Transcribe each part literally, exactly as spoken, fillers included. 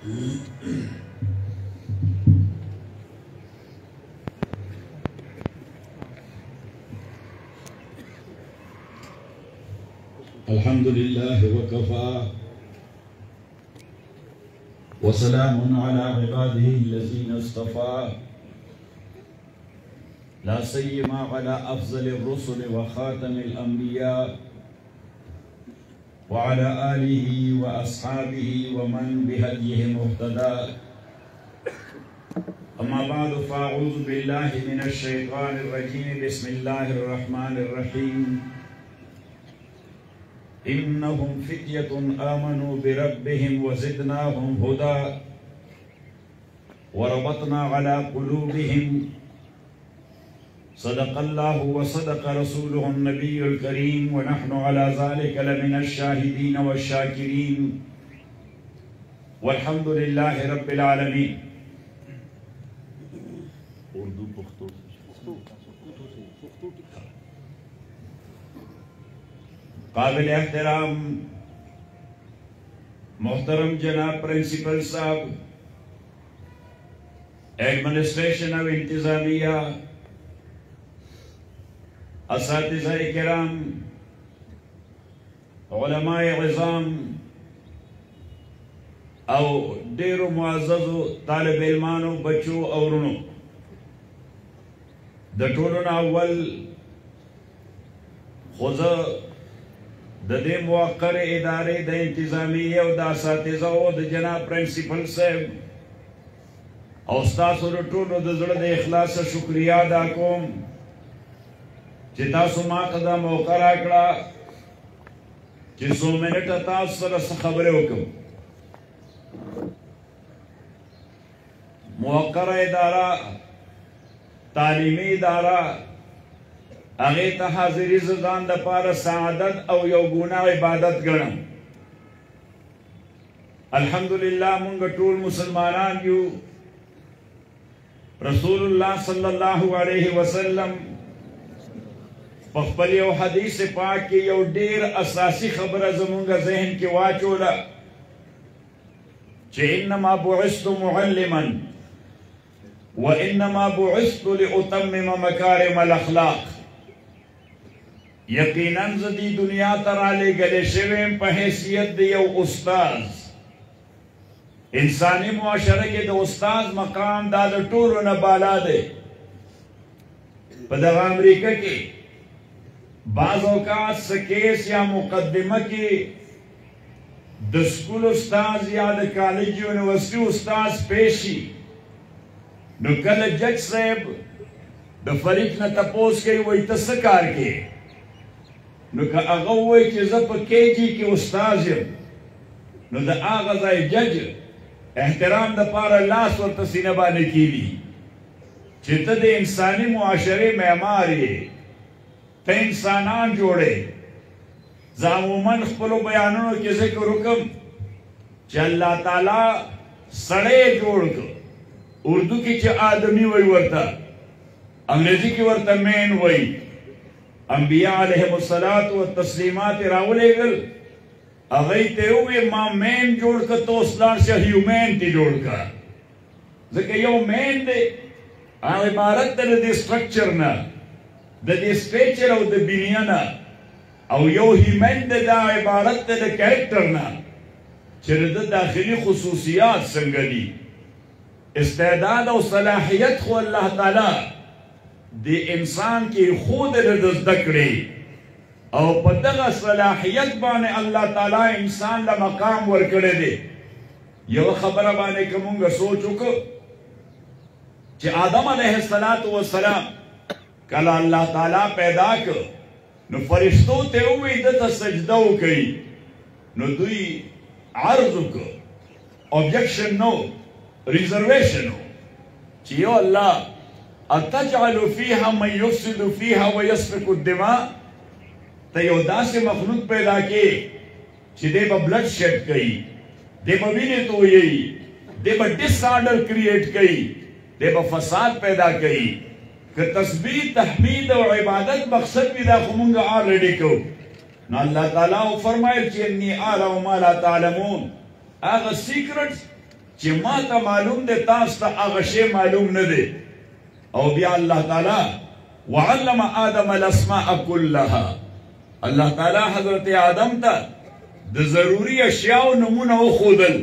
الحمد لله وكفى وسلام على عباده الذين اصطفى لا سيما على أفضل الرسل وخاتم الأنبياء وعلى آله وأصحابه ومن بهديه مهتدى. أما بعد فأعوذ بالله من الشيطان الرجيم. بسم الله الرحمن الرحيم. إنهم فتية آمنوا بربهم وزدناهم هدى وربطنا على قلوبهم. صدق الله وصدق رسوله النبي الكريم ونحن على ذلك لمن الشاهدين والشاكرين والحمد لله رب العالمين. काबिल एहतराम मोहतरम जनाब प्रिंसिपल साहब, एडमिनिस्ट्रेशन ऑफ इंतजामिया, असातिज़ा किराम, उलमाए इज़ाम और डेरो मुअज़्ज़ज़ो तालिब इल्मानो बच्चों और उनो द टोलो अव्वल खुज़ा दे मुअक्कर इदारे द इंतजामिया और द असातिज़ा और द जनाब प्रिंसिपल साहब और उस्ताद और टोलो द ज़ुल द इखलास शुक्रिया अदा कोम चिता सुमा कदा मौका राकड़ा कि सौ मिनट तास सरस खबरें हुक्म मुअक्कर इदारा तालीमी इदारा अगे तहाज़िरी ज़दान द पार सादत और योगुना इबादत गणम। अल्हम्दुलिल्लाह मुंग टूल मुसलमानान यू रसूलुल्लाह सल्लल्लाहु अलैहि वसल्लम पखपल यो हदीस पाक के यो डेर असासी खबर ज़मुंगा ज़हन के वाचोला चे इन्नमा बुइस्तु मुअल्लिमन व इन्नमा बुइस्तु लिउतम्मिम मकारिमल अखलाक। यकीनन ज़दी दुनिया तराले गले शिवें पहैसियत दे यो उस्ताद इंसानी मुआशरे के दो उस्ताद मकाम दाद टूर न बाला दे पदवा अमरीका के बाज़ औक़ात सकेस या मुक़द्दिमा की द स्कूल उस्ताद या द कॉलेज यूनिवर्सिटी उस्ताद पेशी न कल जज साहब द फरीक न तपोस के वही तस्कार के न का अगवे के जब केजी के उस्ताद न द आग़ाज़ जज एहतराम द पार लास और तसीनबा ने की ली चित्त इंसानी मुआशरे में हमारे ते इंसानान जोड़े जामुमन खपलो बयानों के ज़िक्र हुक्म च अल्लाह ताला सड़े जोड़ को उर्दू की च आदमी वही वर्ता अंग्रेजी की वर्ता मैन वही अंबिया अलैहिमुस्सलातु व तस्लीमात रावले गल अगई ते हुए मां मैन जोड़ कर तो उसदार से ह्यूमैन ती जोड़ का ज़िक्र यो मैन दे आ इबारत दे दे स्ट्रक्चर ना द the stature of the बिनियाना और यो ह्यूमन द दा इबारत द कैरेक्टर ना चरद दाखिली खुसूसियात संगली इस्तेदाद और सलाहियत को अल्लाह ताला दे इंसान की खुद रदस दकड़े और पदगा सलाहियत बाने अल्लाह ताला इंसान ला मकाम वर करे दे यो खबर बाने कमूंगा सोचो को कि आदम अलैहिस्सलातु वस्सलाम कल अल्लाह ताला पैदा कर न फरिश्तों ते हुए दत सजदा कई न दुई अर्ज को ऑब्जेक्शन नो रिजर्वेशन हो चियो अल्लाह अतजअलु फीहा मन युफ्सिदु फीहा व यस्फिकु दिमा तयोदा से मखलूक पैदा के चिदे ब ब्लड शेड कई दे बविने तो यही दे ब डिसऑर्डर क्रिएट कई दे ब फसाद पैदा कई कि तस्बीह तहमीद और इबादत मकसद भी दा खुमुंगा ऑलरेडी को न अल्लाह ताला फरमाए कि अन्नी आलम मा ला तालमून आग secrets چې ما ته معلوم دی تاسو ته هغه شی معلوم نه دی. او بیا الله تعالی وعلم آدم الاسماء كلها، الله تعالی حضرت آدم ته د ضروري اشیاء نمونه وښودل.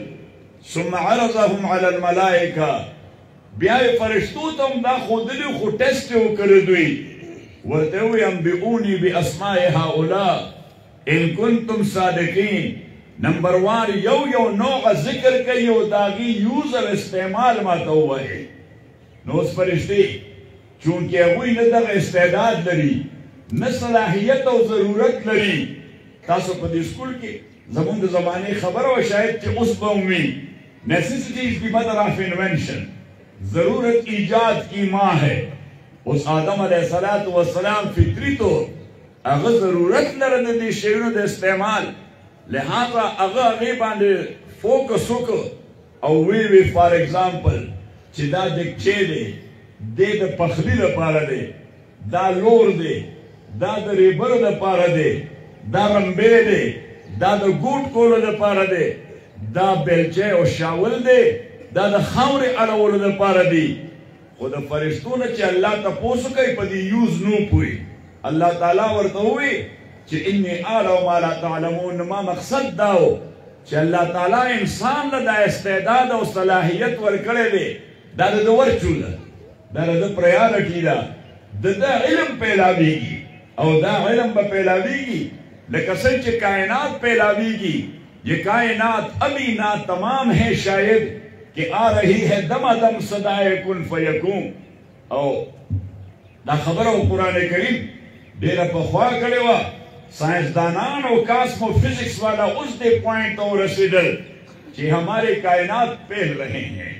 ثم عرضهم على الملائکه، بیا یې فرشتو ته هم دا ښودلي خو ټسټ یې وکړی دوی. ورته وویل انبئوني باسماء هؤلاء ان کنتم صادقین. نمبر وان یو یو نوع ذکر کوي او د هغې یوز او استعمال ما ته ووایئ. نو اوس فرشتې چونکې هغوی نه دغه استعداد لري، نه صلاحیت او ضرورت لري. تاسو په دې سکول کې زمونږ د زمانې خبره وه، شاید چې اوس به هم وي. نیسیسٹی از دی مدر آف انوینشن، ضرورت ایجاد کی ماں ہے. اس آدم علیہ السلام فطری تو اگر ضرورت لرد دی شیرون دا استعمال، لہذا اگر غیبان دی فوکس وکو او وی وی فار ایگزامپل چی دا دکچے دے دے دا پخلی دا پارا دے، دا لور دے، دا دا ریبر دا پارا دے، دا رمبے دے، دا دا گوٹ کولو دا پارا دے، دا بیلچے او شاول دے، دا دا خاور علولو دا پارا دی. خود فرشتو نه چې الله تپوسو کوي په دې یوز نو پوي. الله تعالی ورته ووی چې انی اعلم ما لا تعلمون. ما مقصد دا و چې الله تعالی انسان له دا استعداد او صلاحیت ورکړی دی، دا د ده ورچول ده، دا د ده پریارټي ده، د ده علم پیلاویږي او دا علم به پیلاویږي لکه څنګه چې کائنات پیلاویږي. یہ کائنات ابھی ناتمام ہے شاید کہ آ رہی ہے دم دم صدائے کن فیکون. او دا خبر او قرآن کریم ډیره پخوا کړې وه. سائنسدانان او کاسمو فزکس والا اس دے پوائنٹ او رسیدل چې ہمارے کائنات پھیل رہے ہیں.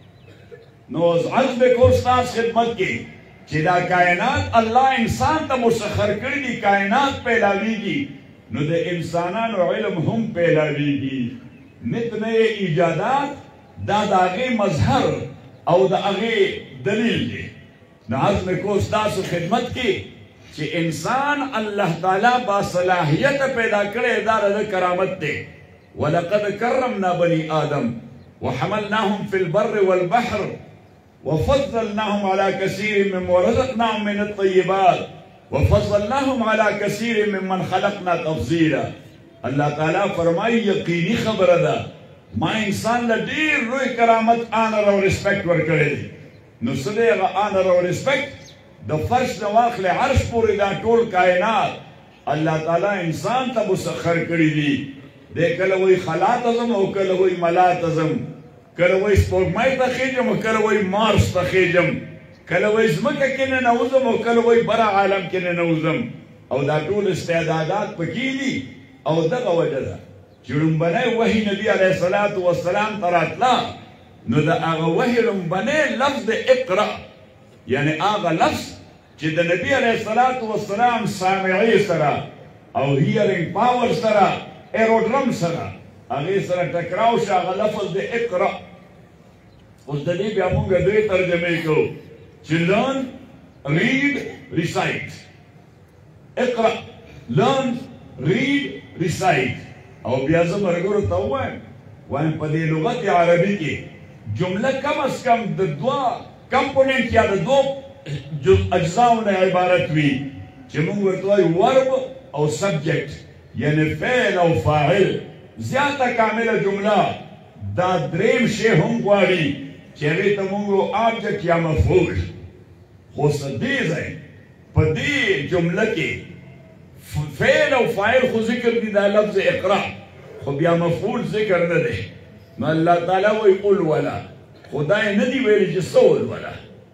نو عرض به کو استاد خدمت کې چې دا کائنات الله انسان ته مسخر کړي دي، کائنات پیلاویږي نو د انسانانو علم هم پیلاویږي. نت نئے ایجادات دا د هغې مظهر او د هغې دلیل دی. نو عرض مې کو ستاسو خدمت کې چې انسان الله تعالی باصلاحیت پیدا کړی، دا د کرامت دی. ولقد کرمنا بني آدم وحملناهم في البر والبحر وفضلناهم على كثير مما رزقناهم من الطيبات وفضلناهم على كثير ممن خلقنا تفضيلا. الله تعالی فرمایي یقیني خبره ده ما انسان له ډېر لوی کرامت آنر او ریسپیکټ ورکړی دی. نو څه دی هغه آنر او ریسپیکټ؟ د فرش نه واخلې عرش پورې دا ټول کائنات الله تعالی انسان ته مسخر کړي دي. دی کله وایي خلا ته ځم او کله وایي ملا ته ځم، کله وایي سپوږمۍ ته خیږم او کله وایي مارس ته خیږم، کله وایي ځمکه کې ننوځم او کله وایي بره عالم کې ننوځم. او دا ټول استعدادات پکې دي. او دغه وجه ده چې لومبنی وحي نبي علیه الصلاة والسلام ته راتله نو د هغه وحي لومبنی لفظ د اقرأ، یعنی هغه لفظ چې د نبي علیه الصلاة والسلام سامعي سره او هیرنګ پاور سره ایروډرم سره هغې سره ټکراو شو، هغه لفظ د اقرأ. اوس د دې بیا موږ دوې ترجمې کوو چې learn, read, recite. اقرأ، learn, read, recite. او بیا زه ملګرو ته ووایم وایم په دې لغت عربي کې جمله کم از کم د دوه کمپوننټ یا د دوه اجزاو نه عبارت وي چې موږ ورته وایو ورب او سبجیکټ، یعنی فعل او فاعل. زیاته کامله جمله دا دریم شی هم غواړي چې هغې ته موږ آبجکټ یا مفعول. خو څه دې ځای په دې جمله کې فعل او فاعل خو ذکر دي، دا لفظ اقرا خو بیا مفعول ذکر نه دی. نو الله تعالی وایي قل ولا، خدای نه دی ویلي چې څه ولوله.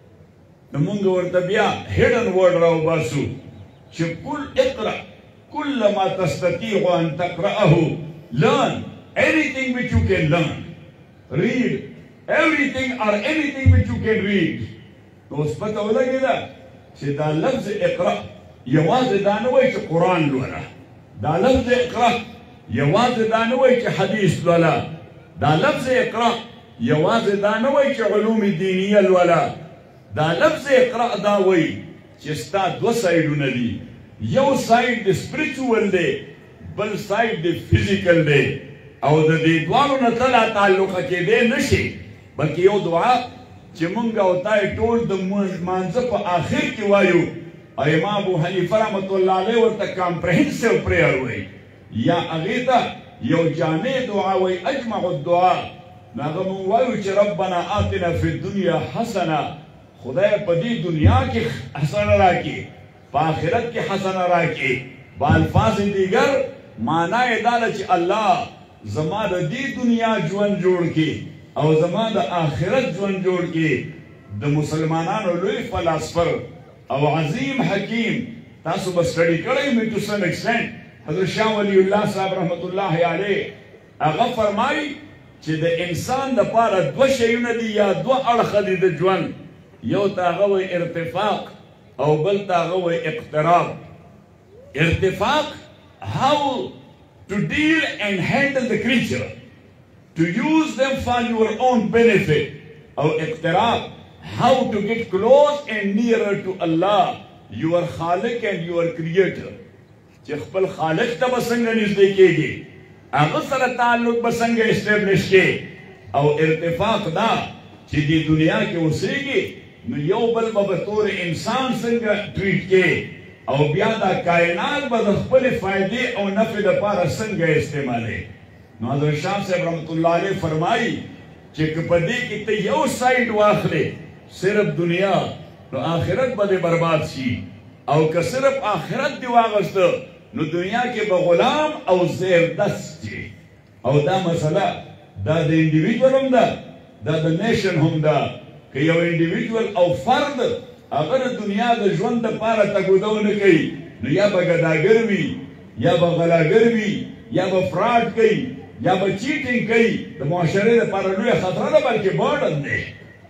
نو مونږ ورته بیا هیډن ورډ راوباسو چې قل اقرا كل ما تستطيع ان تقرأه. learn anything which you can learn. read everything or anything which you can read. نو اوس پته ولګېده چې دا لفظ اقرا یوازې دا نه وایي چې قرآن لوله، دا لفظ اقرا یوازې دا نه وایي چې حدیث لوله، دا لفظ اقرا یوازې دا نه وایي چې علوم دینیه لوله، دا لفظ اقرا دا وایي چې ستا دوه سایډونه دي، یو سایډ د سپریچوال دی بل سایډ د فزیکل دی. او د دې دواړو نه تله تعلقه کېدی نشي، بلکې یو دعا چې مونږ او تای ټول د مانځه په آخر کې وایو، او امام ابو حنیفه رحمت الله علیه ورته کامپریهنسیو پریئر وایي، یا هغې ته یو جامع دعا وایي، اجمع الدعا. نو هغه مونږ وایو چې ربنا آتنا فی الدنیا حسنه، خدای په دې دنیا کې حسنه راکړي، په آخرت کې حسنه راکړي. په الفاظ دیگر معنا یې دا ده چې الله زما د دې دنیا ژوند جوړ کړي او زما د آخرت ژوند جوړ کړي. د مسلمانانو لوی فلسفر او عظیم حکیم، تاسو به سټډي کړئ مې ټو سم ایکسټینټ، حضرت شاه ولی الله صاحب رحمت الله علیه هغه فرمایي چې د انسان دپاره دوه شیونه دي یا دوه اړخه دي د ژوند، یو ته هغه وایي ارتفاق او بل ته هغه وایي اقتراب. ارتفاق how to deal and handle the creature, to use them for your own benefit. Or iqtirab, how to get close and nearer to Allah, your Khaliq and your Creator. چې خپل خالق ته به څنګه نږدې کېږي، هغه سره تعلق به څنګه اسټیبلش کړي. او ارتفاق دا چې دې دنیا کې اوسېږي نو یو بل به په طور انسان څنګه ټریټ کړي، او بیا دا کائنات به د خپلې فایدې او نفع لپاره څنګه استعمالوي. نو حضرت شاه صاحب رحمت الله علیه فرمایي چې که په دې کې ته یو سایډ واخلې صرف دنیا، نو آخرت به دې برباد شي، او که صرف آخرت دې واغسته نو دنیا کې به غلام او زیردست شي. او دا مسله دا د انډیویجول هم ده، دا د نیشن هم ده. که یو انډیویجول او فرد هغه د دنیا د ژوند دپاره تګودو نه کوي، نو یا به ګداګر وي، یا به غلاګر وي، یا به فراډ کوي، یا به چیټینګ کوي. د معاشرې دپاره لویه خطره ده، بلکې برډن دی.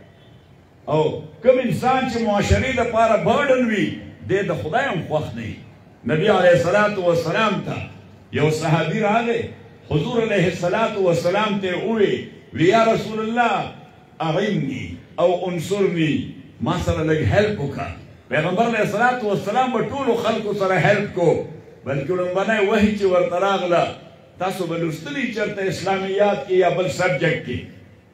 او کوم انسان چې معاشرې دپاره برډن وي دی د خدای هم خوښ دی. نبی علیه الصلاة والسلام ته یو صحابي راغی، حضور علیه الصلاة والسلام ته ووی وی یا رسول الله اغنی او انصرنی، ما سره لږ هیلپ وکړه. پیغمبر علیه الصلاة والسلام به ټولو خلکو سره هیلپ کو، بلکې لومبنی وحی چې ورته راغله تاسو به لوستلي چېرته اسلامیات کې یا بل سبجیکټ کې.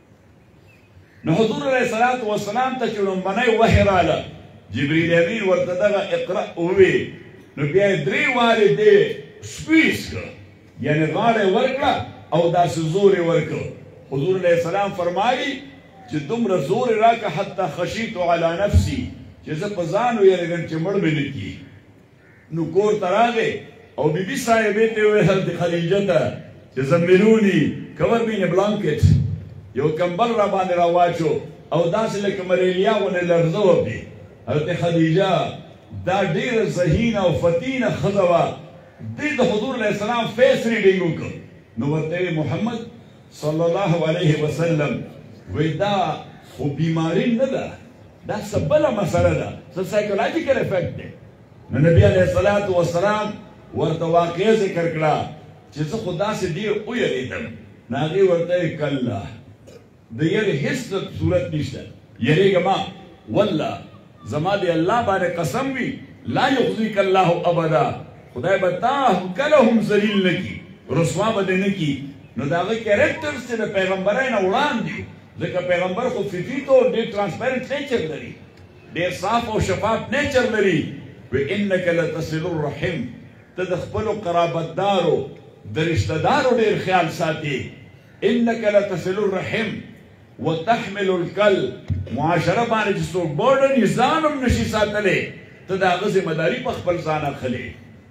نو حضور علیه الصلاة والسلام ته چې لومبنی وحی راله، جبریل امین ورته دغه اقرأ ووی، نو بیا یې درې وارې دې سپیس کړه، یعنې غاړه یې ورکړه او داسې زور یې ورکړ. حضور علیه السلام فرمایي چې دومره زور یې راکړه حتی خشیت علی نفسي، چې زه په ځان ویرېږم چې مړ مې نه کړي. نو کور ته راغی او بی بی صاحبې ته یې وویل حضرت خدیجه ته چې زملوني کور مې نه بلانکټ، یو کمبل را باندې راواچو او داسې لکه ملیریا غوندې لرزه وکړي. حضرت خدیجه دا ډېره ذهینه او فتینه ښځه وه، دې د حضور علیه السلام فیس ریډینګ وکړ. نو ورته یې محمد صلی الله علیه وسلم وی دا خو بیماری نه ده، دا څه بله مسله ده، څه سایکولوژیکل افیکټ دی. نو نبي علیه الصلاة والسلام ورته واقعه ذکر کړه چې زه خو داسې ډېر ویرېدم. نو هغې ورته یې کله د یېرې هېڅ صورت نشته، یېرېږه ما، والله زما د الله باندې قسم وي لا یخزیک الله ابدا، خدای به تا کله هم ذلیل نه کړي، رسوا به دې نه کړي. نو د هغه کیریکټرز چې د پیغمبرۍ نه وړاندې، ځکه پیغمبر خو فطري طور ډېر ټرانسپیرنټ نیچر لري، ډېر صاف او شفاف نیچر لري. و انک لتصل الرحم، ته د خپلو قرابتدارو د رشته دارو ډېر خیال ساتي. انک لتصل الرحم وتحمل الکل، معاشره باندې چې څوک برډن یې ځان هم نشي ساتلی، ته د هغه ذمهداري په خپل ځان اخلې.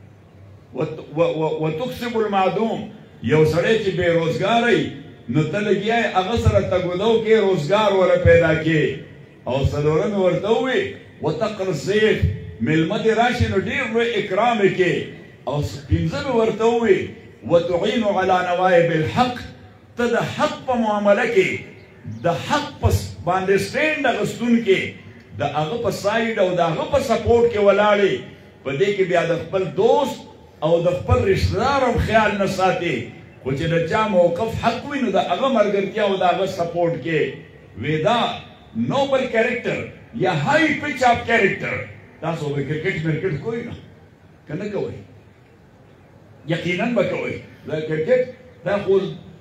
وتکسب المعدوم، یو سړی چې بې روزګاری نو ته لګیا یې هغه سره تګودو کې روزګار وله پیدا کې. او څلورم یې ورته ووی وتقر الضیف، میلمه دې راشي نو ډېر لوی اکرام یې کې. او پنځم یې ورته ووی وتعین علی نوایب الحق، ته د حق په معامله کې د حق په باندې سټینډ اخیستونکې، د هغه په سایډ او د هغه په سپورټ کې ولاړې. په دې کې بیا د خپل دوست او د خپل رشته دار هم خیال نه ساتي، خو چې د چا موقف حق وي نو د هغه ملګرتیا او د هغه سپورټ کې. وی دا نوبل کیریکټر یا های پچ اپ کیریکټر. تاسو به کرکټ مرکټ کوئ نه که نه کوئ؟ یقینا به کوئ. دا کرکټ دا خو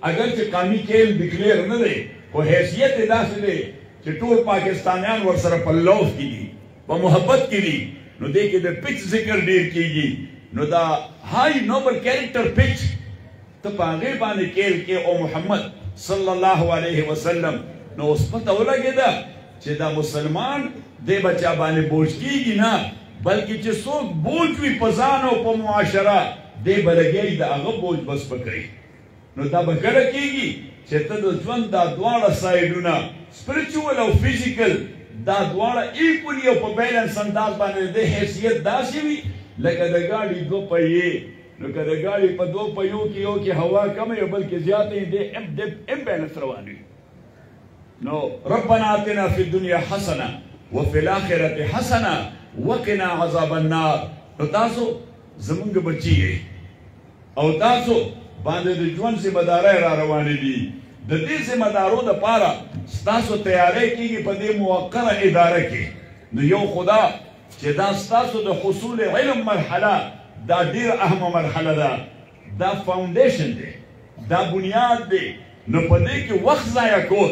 اگر چې قومي کېل ډیکلیر نه دی خو حیثیت یې داسې دی چې ټول پاکستانیان ورسره په لوف کې دي په محبت کې دي نو دې کې د پچ ذکر ډېر کېږي نو دا های نوبل کیریکټر پچ ته په هغې باندې کېل کې او محمد صلی الله علیه وسلم نو اوس پته ولګېده چې دا مسلمان دې به چا باندې بوج کېږي نه بلکې چې څوک بوج وي په ځان او په معاشره دې به لګیایي د هغه بوج بس به کوي نو دا به ګډه کېږي چې ته د ژوند دا دواړه سایډونه سپریچوال او فزیکل دا دواړه ایکولي او په بیلنس انداز باندې د حیثیت داسې وي لکه د ګاډي دوه پهیې نو که د ګاډي په دوه پهیو کې یو کې هوا کمه یو بلکې زیاته یې د امبیلنس روان وي نو ربنا آتنا فی الدنیا حسنه وفي الاخرة حسنه وقنا عذاب النار نو تاسو زمونږ بچي یې او تاسو باندې د ژوند ذمہ دارۍ را روانې دي د دې ذمہ دارو دپاره ستاسو تیاری کېږي په دې موقره اداره کې نو یو خدا چې دا ستاسو د حصول علم مرحله دا ډېر اهمه مرحله ده دا فاونډیشن دی دا بنیاد دی نو په دې کې وخت ضایع کول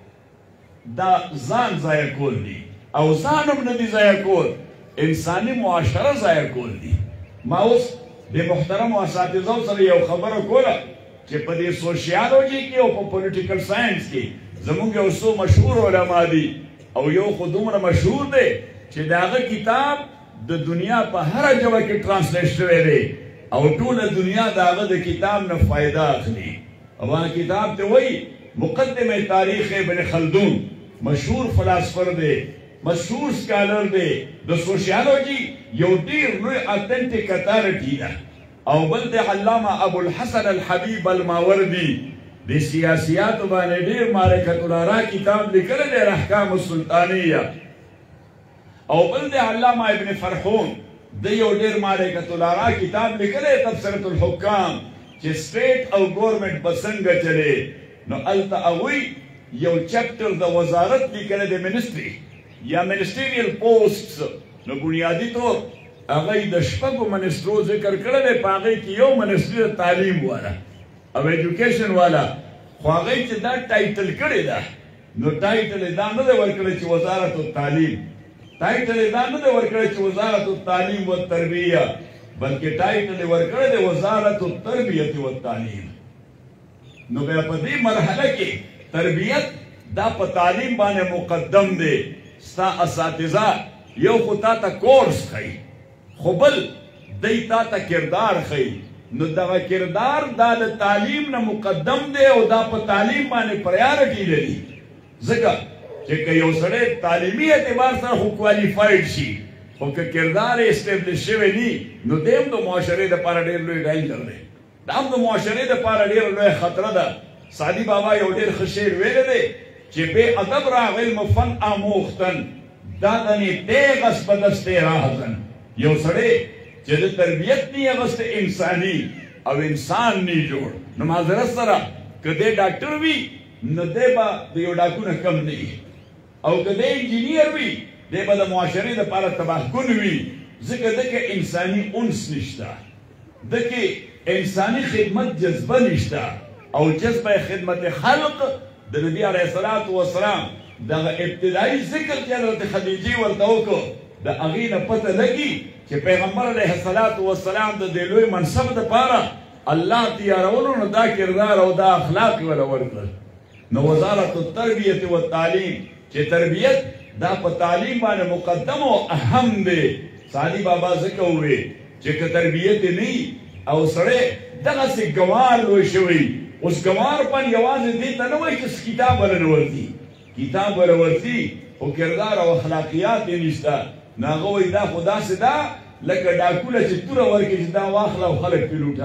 دا ځان ضایع کول دي او ځان هم نه دي ضایع کول انساني معاشره ضایع کول دي ما اوس د محترمو اساتذو سره یو خبره کوله چې په دې سوشیالوجي کې او په پولیټیکل ساینس کې زمونږ یو څو مشهور علما دي او یو خو دومره مشهور دی چې د هغه کتاب د دنیا په هره ژبه کې ټرانسلیټ شوی دی او ټوله دنیا د هغه د کتاب نه فایده اخلي او هغه کتاب ته وایي مقدمه تاریخ ابن خلدون مشهور فلاسفر دی مشهور سکالر دی د سوشیالوجي یو ډېر لوی اتھنټیک اتھارټي ده او بل دی علامه ابوالحسن الحبیب الماوردي د سیاسیاتو باندې ډېر معرکة الآراء کتاب لیکلی دی الاحکام السلطانیه او بل دی علامه ابن فرحون د یو ډېر معرکة الآراء کتاب لیکلی تبصرة الحکام چې سټیټ او ګورمنټ به څنګه چلې نو هلته هغوی یو چپټر د وزارت لیکلی دی منسټري یا منسټریل پوسټس نو بنیادي طور هغه د شپږو منسټرو ذکر کړی دی په هغې کې یو منسټري د تعلیم والا او ایجوکیشن والا خو هغې چې دا ټایټل کړې ده نو ټایټل یې دا نه دی ورکړی چې وزارت التعلیم ټایټل یې دا نه دی ورکړی چې وزارت التعلیم والتربیه بلکې ټایټل یې ورکړی دی وزارت التربیة والتعلیم نو بیا په دې مرحله کې تربیت دا په تعلیم باندې مقدم دی ستا اساتذه یو خو تا ته کورس ښیي خو بل دی تا ته کردار ښیي نو دغه کردار دا د تعلیم نه مقدم دی او دا په تعلیم باندې پریارټي لري ځکه چې که یو سړی تعلیمي اعتبار سره خو کوالیفاید شي خو که کردار یې اسټیبلش شوی ني نو دی هم د معاشرې دپاره ډېر لوی ډینجر دی دا هم د معاشرې دپاره ډېره لویه خطره ده سعدي بابا یو ډېر ښه شعر ویلی دی چې بې ادب را علم فن آموختن دادنې تیغ است به دست راهزن یو سړی چې د تربیت نی اغوسته انساني او انسان نی جوړ نو معذرت سره که دی ډاکټر وي نو دی به د یو ډاکو نه کم نه او که دی انجینیر وي دی به د معاشرې دپاره تباهکن وي ځکه ده کې انساني انس نشته ده کې انساني خدمت جذبه نشته او جذبه خدمت خلق د نبی علیه الصلاة والسلام دغه ابتدایي ذکر چې حضرت خدیجې ورته وکړو د هغې نه پته لګي چې پیغمبر علیه الصلاة والسلام د دې لوی منصب دپاره الله تیارولو نو دا کردار او دا اخلاق یې وله ورکړل نو وزارت التربیة والتعلیم چې تربیت دا په تعلیم باندې مقدم او اهم دی سعدي بابا ځکه ووی چې که تربیت یې نه او سړی دغسې ګوار لوی شوی اوس ګوار پن یوازې دې ته نه وایي چې کتاب وله نه ورځي کتاب وله ورځي خو کردار او اخلاقیات یې نشته نو هغه وایي دا خو داسې ده لکه ډاکوله چې توره ورکړي چې دا واخله او خلک پرې لوټه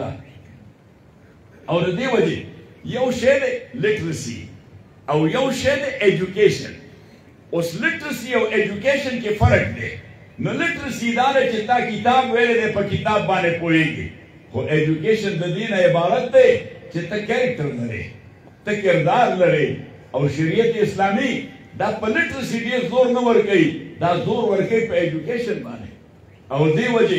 او د دې وجې یو شی دی لیټرسي او یو شی دی ایجوکیشن اوس لیټرسي او ایجوکیشن کې فرق دی نو لیټرسي دا ده چې تا کتاب ویلی دی په کتاب باندې پوهېږي خو ایجوکیشن د دې نه عبارت دی چې ته کیریکټر لرې ته کردار لرې او شریعت اسلامي دا په لیټرسي ډېر زور نه ورکوي دا زور ورکوي په ایجوکیشن باندې او دې وجې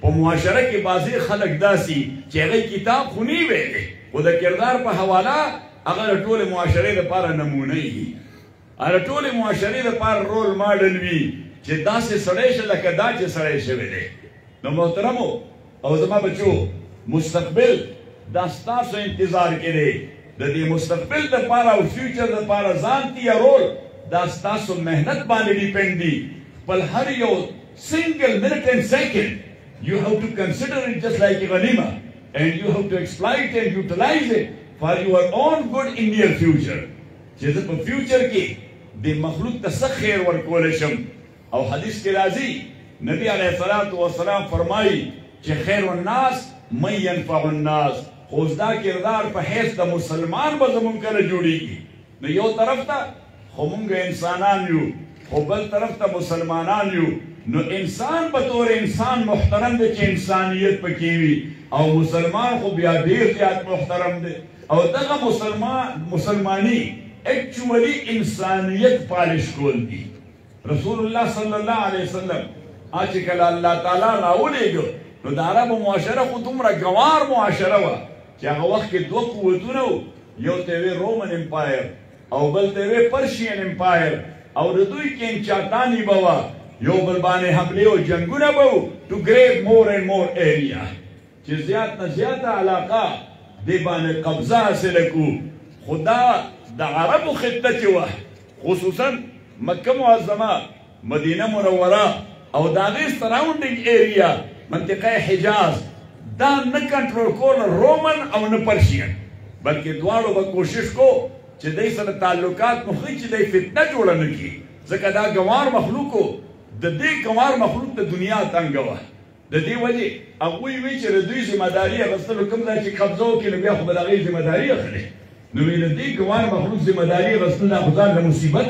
په معاشره کې بعضې خلک داسي چې هغوی کتاب خو نه ویلی خو د کردار په حواله هغه د ټولې معاشرې دپاره نمونه وي هغه د ټولې معاشرې دپاره رول ماډل وي چې داسې سړی شه لکه دا چې سړی شوی دی. نو محترمو او زما بچو مستقبل دا ستاسو انتظار کې دی. د دې مستقبل دپاره او فیوچر دپاره ځان تیارول دا ستاسو محنت باندې ډیپینډ دي. خپل هر یو single minute and second you have to consider it just like a ghanima and you have to exploit and utilize it for your own good in your future. چې زه په فیوچر کې د مخلوق ته څه خیر ورکولی شم. او حدیث کې راځي نبی علیه الصلاة والسلام فرمایي چې خیر الناس من ينفع الناس. خو دا کردار په حیث د مسلمان به زمونږ کله جوړیږي. نو یو طرف ته خو مونږ انسانان یو خو بل طرف ته مسلمانان یو. نو انسان به طور انسان محترم دی چې انسانیت پکې وي او مسلمان خو بیا ډېر زیات محترم دی. او دغه مسلمان مسلمانی ایکچولی انسانیت پالش کول دي. رسول الله صلی الله علیه وسلم چې کله الله تعالی راولېږه نو د عربو معاشره خو دومره ګوار معاشره وه چې هغه وخت کې دوه قوتونه وو. یو ته یې رومن امپایر او بل ته یې پرشین امپایر او د دوی کینچاتاني به وه. یو بل باندې حملې او جنګونه به وو ټو ګریب مور اینډ مور ایریا چې زیات نه زیاته علاقه دې باندې قبضه حاصله کړو. خو دا د عربو خطه چې وه خصوصا مکه معظمه مدینه منوره او د هغې سراونډینګ ایریا منطقه حجاز دا نه کنټرول کول رومن او نه پرشین بلکې دواړو به کوشش کو چې دی سره تعلقات مو ښه چې دی فتنه جوړه نه کړي ځکه دا ګوار مخلوقو د دې ګوار مخلوق ته دنیا تنګه وه. د دې وجې هغوی وی چې د دوی ذمهداري اخیستلو کوم ځای چې قبضه وکړي نو بیا خو به د هغې ذمهداري اخلي. نو وی د دې ګوار مخلوق ذمهداري اخیستل دا خو ځان د مصیبت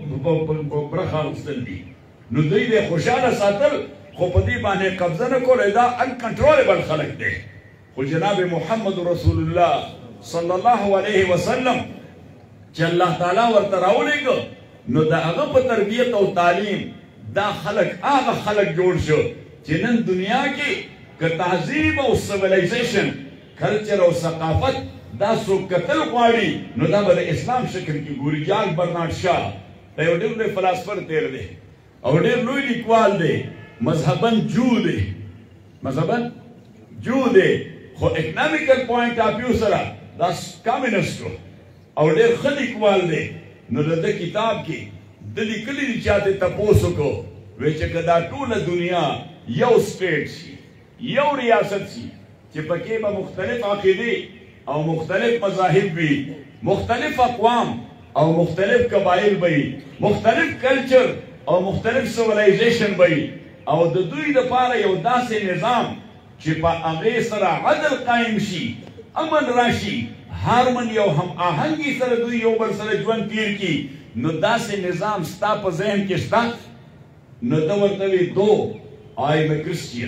په برخه اخیستل دي. نو دوی به خوشحاله ساتل خو په دې باندې قبضه نه کول دا انکنټرولبل خلک دی. خو جناب محمد رسول الله صلی الله علیه وسلم چې الله تعالی ورته راولېږه نو د هغه په تربیت او تعلیم دا خلک هغه خلک جوړ شو چې نن دنیا کې که تهذیب او سیویلایزیشن کلچر او ثقافت دا څوک کتل غواړي نو دا به د اسلام شکل کې ګوري. جان برنارد شاه دا یو ډېر لوی فلاسفر تیر دی او ډېر لوی لیکوال دی. مذهبا جو دی مذهبا جو دی خو اکنامیکل پوینټ آف ویو سره دا کامونیسټ او ډېر ښه لیکوال دی. نو د ده کتاب کې د لیکلي دي چاته تپوس وکړو وایي چې که دا ټوله دنیا یو سټیټ شي یو ریاست شي چې پکې به مختلف عقیدې او مختلف مذاهب وي مختلف اقوام او مختلف قبایل به وي مختلف کلچر او مختلف سیویلایزیشن به وي او د دوی دپاره یو داسې نظام چې په هغې سره عدل قایم شي امن راشي هارمني او هم آهنګي سره دوی یو بل سره ژوند تیر کړي نو داسې نظام ستا په ذهن کې شته. نو ته ورته وایي دو I am a Christian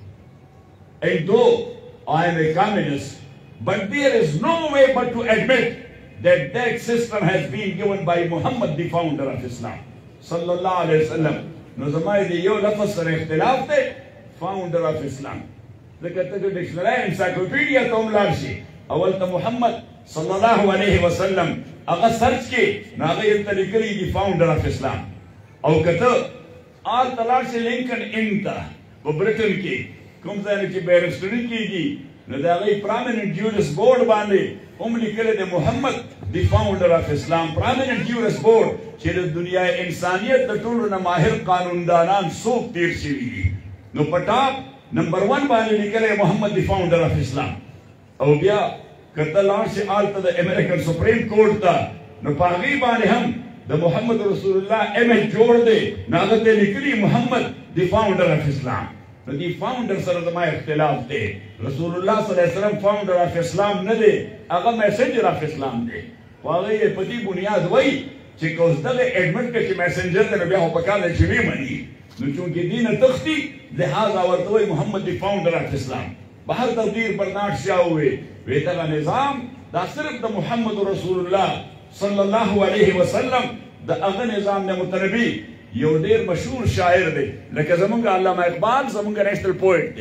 and though I am a communist but there is no way but to admit that that system has been given by Muhammad the founder of Islam sallallahu alayhi wa sallam. نو زما د یو لفظ سره اختلاف دی فاونډر اف اسلام ځکه ته د ډکشنري انسایکلوپیډیا ته هم لاړ شي اول ته محمد صلی الله علیه وسلم هغه سرچ کې نو هغه یې ته لیکلي دي فاونډر اف اسلام. او که ته آل ته لاړ شې لینکن ان ته په برټن کې کوم ځای نه چې بیرسټري کېږي نو د هغې پرامیننټ جورس بورډ باندې هم لیکلی دی محمد دی فاونډر اف اسلام. پرامیننټ جورس بورډ چې د دنیا انسانیت د ټولو نه ماهر قانوندانان څوک تیر شوي دي نو په ټاپ نمبر ون باندې لیکلی محمد دی فاونډر اف اسلام. او بیا که ته لاړ شې هلته د امریکن سپریم کورټ ته نو په هغې باندې هم د محمد رسول الله امیج جوړ دی نو هغه ته لیکلي محمد دی فاونډر اف اسلام. نو دی فاونډر سره زما اختلاف دی. رسول الله صلی الله علیه وسلم فاونډر اف اسلام نه دی هغه میسنجر اف اسلام دی. خو هغه یې په دې بنیاد وایي چې که اوس دغه ایډمټ کړي چې میسنجر دی نو بیا خو پکار دی چې ویې مني نو چونکې دې نه تښتي لهذا ورته وایي محمد دی فاونډر اف اسلام. بهر تقدیر برنارد شاه وویل وی دغه نظام دا صرف د محمد رسول الله صلی الله علیه وسلم د هغه نظام نه متنبي یو ډېر مشهور شاعر دی لکه زمونږ علامه اقبال زمونږ نیشنل پویټ دی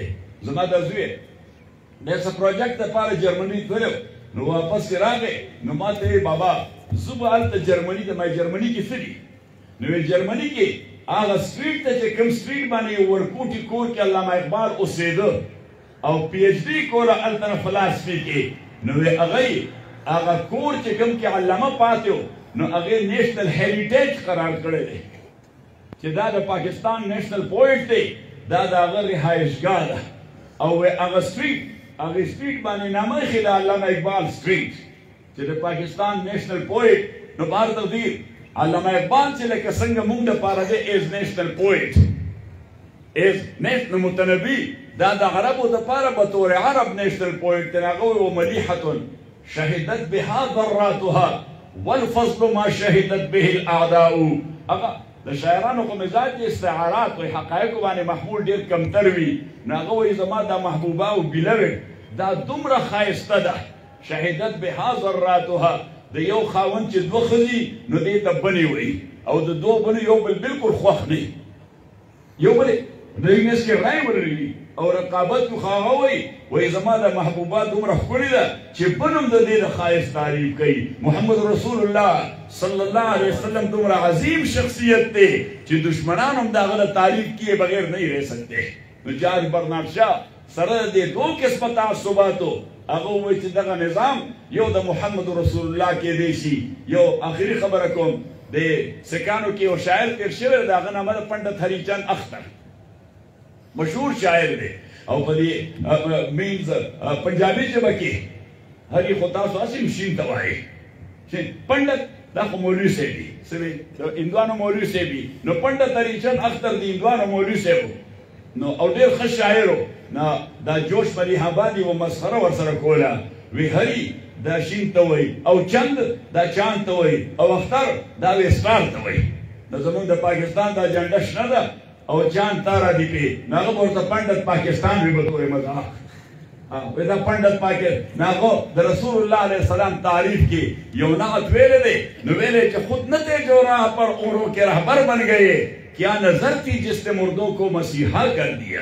زما د زوی د څه پروجیکټ لپاره جرمني تلو نو واپس راغی نو ما ته بابا زه به هلته جرمني ته ما جرمني کې څه دي نو جرمني کې هغه سټریټ ته چې کوم سټریټ باندې یو ورکوټي کور کې علامه اقبال اوسېده او پی ایچ ډي کوله هلته نه فلاسفي کې نو هغه هغه کور چې کوم کې علامه پاتې و نو هغه نیشنل هیریټیج قرار کړی دی چې دا د پاکستان نیشنل پویټ دی دا د هغه رهایشګاه ده او هغه سټریټ هغه سټریټ باندې نامه ایښې ده علامه اقبال سټریټ چې د پاکستان نیشنل پویټ نو بار تقدیر علامه اقبال چې لکه څنګه موږ دپاره دی ایز نیشنل پویټ ایز نیشنل متنبي دا د عربو دپاره بطور عرب نیشنل پویټ دی هغه وایي ومدیحة شهدت بها ذراتها والفضل ما شهدت به الاعداء هغه د شاعرانو په مزاج کې استعارات وایي حقایقو باندې محمول ډېر کمتر وي نو هغه وایي زما دا محبوبه او بیلوډ دا دومره ښایسته ده شهدت بها ذراتها د یو خاوند چې دوه ښځې نو دې ته بنې وایي او د دوه بنو یو بل بالکل خوښ دی یو بل د انګلیس کې رای ولري او رقابت خو هغه وایي وایي زما د محبوبه دومره ښکلې ده چې بنم د دې د ښایست تعریف کوي محمد رسول الله صلی الله علیه وسلم دومره عظیم شخصیت دی چې دشمنان هم د هغه د تعریف کیے بغیر نہیں رہ سکتے نو جارج برنارد شاه سره د دې دوه قسمه تعصباتو هغه وایي چې دغه نظام یو د محمد رسول الله کېدی شي یو آخري خبره کوم د سکانو کې یو شاعر تېر شوی د هغه نامه د پنډت هریچند اختر مشهور شاعر دی او په دې مینز پنجابي ژبه کې هرې خو تاسو هسې مشین ته وایي چې پنډت دا خو مولوي صاحب دي څه وایي د هندوانو مولوي صاحب دي نو پنډت هریچند اختر د هندوانو مولوي صاحب نو او ډېر ښه شاعر و نو دا جوش ملیح آبادي و مسخره ورسره کوله وی هري دا شین ته وایي او چند دا چاند ته وایي او اختر دا ویسپار ته وایي نو زمونږ د پاکستان دا جنډه شنه ده او چاند تارا دی پې نو هغه به ورته پنډت پاکستان وي به کوی مذاق وی دا پنډت پاکستان نو هغه د رسول الله علیه السلام تعریف کې یو نعت ویلی دی نو ویلی چې خود نہ تھے جو راہ پر اوروں کے رہبر بن گئے کیا نظر تھی جس نے مردوں کو مسیحا کر دیا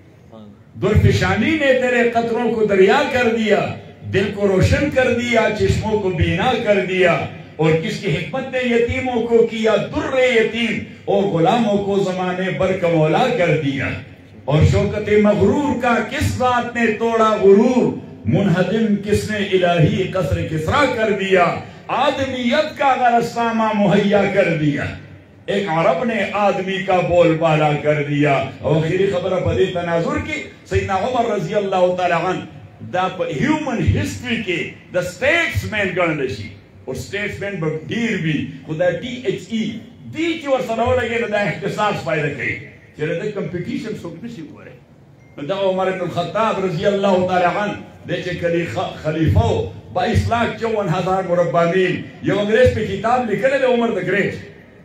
درفشانی نے تیرے قطروں کو دریا کر دیا دل کو روشن کر دیا چشموں کو بینا کر دیا اور کس کی حکمت نے یتیموں کو کیا در یتیم اور غلاموں کو زمانے بر کا مولا کر دیا اور شوکت مغرور کا کس ذات نے توڑا غرور منہدم کس نے الہی قصر کسرا کر دیا آدمیت کا غرسامہ مہیا کر دیا ایک عرب نے آدمی کا بول بالا کر دیا اور آخری خبر بدی تناظر کی سیدنا عمر رضی اللہ تعالی عنہ دا ہیومن ہسٹری کے دا سٹیٹس مین گنل شي اور سٹیٹس مین به ډیر وي خو دا ډي ایچ ای دی چې ورسره ولګي نو دا اختصاص فایده کوي چې د کمپټیشن څوک نشي وګوري نو دا عمر بن الخطاب رضی الله تعالی عنہ د چې خلیفہ بائیس لاکھ چون ہزار مربع میل یو انګریز په کتاب لیکلی دی عمر د ګریټ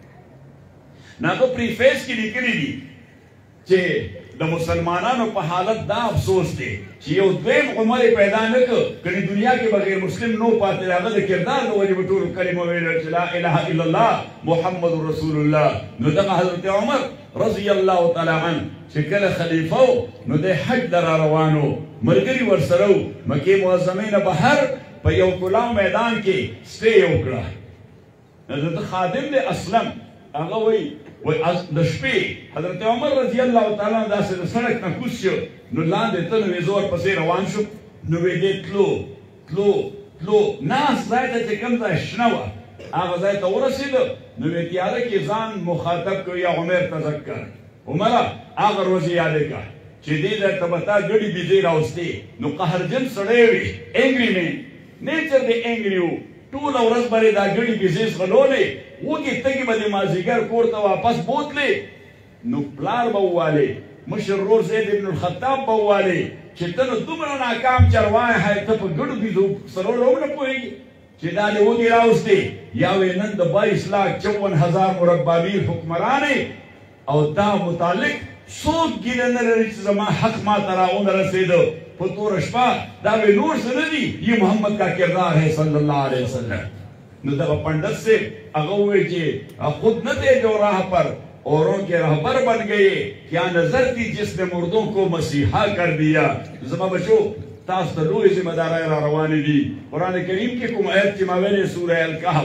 ناغه پریفیس کې لیکلي دي چې د مسلمانانو په حالت دا افسوس دی چې یو دویم عمر پیدا نه کړ کني دنیا کې بغیر مسلم نو پاتې هغه د کردار د وجې ټول کلمه ویل چې لا اله الا الله محمد رسول الله نو دغه حضرت عمر رضی الله تعالی عنه چې کله خلیفہ نو د حج در روانو ملګری ورسره مکه معظمه نه بهر په یو کلاو میدان کې سټې وکړه نو د خادم د اسلم هغه وایي د شپې حضرت عمر رضی الله تعالی عنہ داسې د سړک نه کوز شو نو لاندې ته نو زور پسې روان شو نو وی دې تلو تلو تلو ناس ځای ته چې کوم ځای شنه وه هغه ځای ته ورسېده نو وی تیاره کې ځان مخاطب کړو یا عمر تذکر عمره هغه ورځې یادې کړه چې دې ځای ته به تا ګډې بیزې راوستې نو قهرجن سړی وي انګري مین نیچر دې انګري و ټوله ورځ باندې دا ګډې بیزې ځغلولې وږې تږې به د مازدیګر کور ته واپس بوتلې نو پلار به ووالې مشر ورور زید ابن الخطاب به ووالې چې ته نو دومره ناکام چروای های ته په ګډو بیزو سرولو هم نه پوهېږي چې دا دې وږې راوستې یا وې نن د بایس لاکھ چون هزار مربع میل حکمرانې او دا متعلق څوک ګیله نه لري چې زما حق ما ته راونه رسېده په توره شپه دا وې نور څه نه دي یہ محمد کا کردار ہے صلی اللہ علیہ وسلم نو دغه پنډت صاحب هغه وویل چې خود نه دی جو راہ پر औरों के रहबर बन गए, क्या नजर थी जिसने मुर्दों को मसीहा कर दिया। ज़मा बचो तास त लोई जिम्मेदारी रा रवानी दी। कुरान करीम के कुम आयत की मावेले सूरह अल-कहफ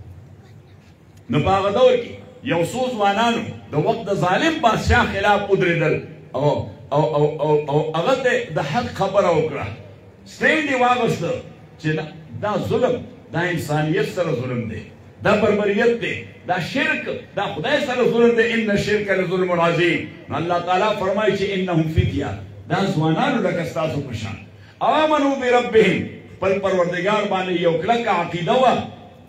न पाग दौर की यौ सो ज़वानानु द वक्त ज़ालिम बादशाह खिलाफ उदरिदल او او او او او هغه د حق خبره وکړه سټینډ یې واغسته چې دا ظلم دا انسانیت سره ظلم دی دا بربریت دی دا شرک دا خدای سره ظلم دی ان الشرک لظلم عظیم الله تعالی فرمایي چې انهم فتیه دا ځوانانو لکه ستاسو په شان آمنوا بربهم خپل پروردګار باندې یو کلکه عقیده وه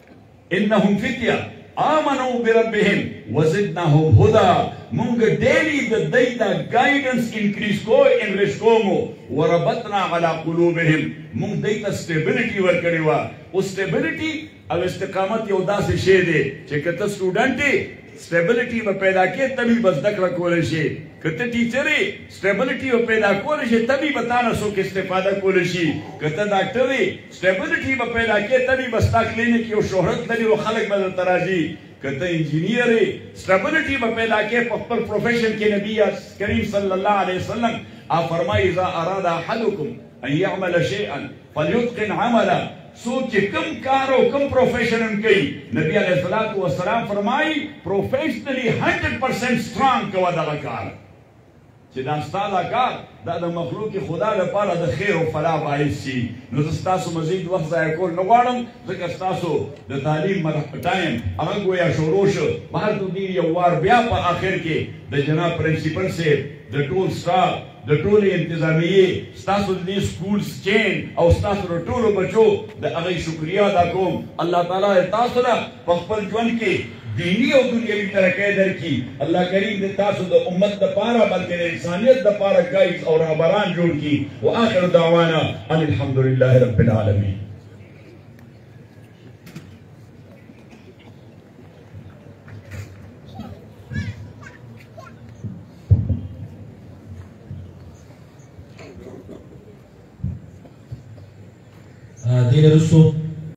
انهم فتیه آمنوا بربهم وزدناهم هدى مونږ ډېری د دوی دا ګایډنس انکریز کو انریچ کومو وربطنا على قلوبهم مونږ دوی ته سټیبلټي ورکړې وه او سټیبلټي او استقامت یو داسې شی دی چې که ته سټوډنټ یې سټیبلټي به پیدا کړې تبې به زده کړه کولی شي که ته ټیچر یې سټیبلټي به پیدا کولی شي تبې به تا نه څوک استفاده کولی شي که ته ډاکټر یې سټیبلټي به پیدا کړې تبې به ستا کلینیک یو شهرت لري او خلک به درته راځي که ته انجینیر یې سټیبلټي به پیدا کړې په خپل پروفیشن کې نبي کریم صلی الله علیه وسلم فرمایي اذا اراد احدکم ان يعمل شيئا فليتقن عمله څوک چې کوم کار او کوم پروفیشن هم کوي نبی علیه الصلاة والسلام فرمایي پروفیشنلی هنډرډ پرسنټ سترانګ کوه دغه کار چې دا ستا دا کار دا د مخلوق خدا لپاره د خیر او فلاح باعث شي نو زه ستاسو مزید وخت ضایع کول نه غواړم ځکه ستاسو د تعلیم ټایم هغه گویا شروع شو بهر تو دې یو وار بیا په آخر کې د جناب پرنسپل صاحب د ټول سټاف د ټولې انتظامیې ستاسو د دې سکولز چین او ستاسو د ټولو بچو د هغې شکریه ادا کوم الله تعالی تاسو له په خپل ژوند کې دینی او دنیوي ترقی درکړي الله کریم د تاسو د امت دپاره بلکې د انسانیت دپاره ګایډ او رهبران جوړ کړي واخر دعوانا ان الحمد لله رب العالمین دین رسو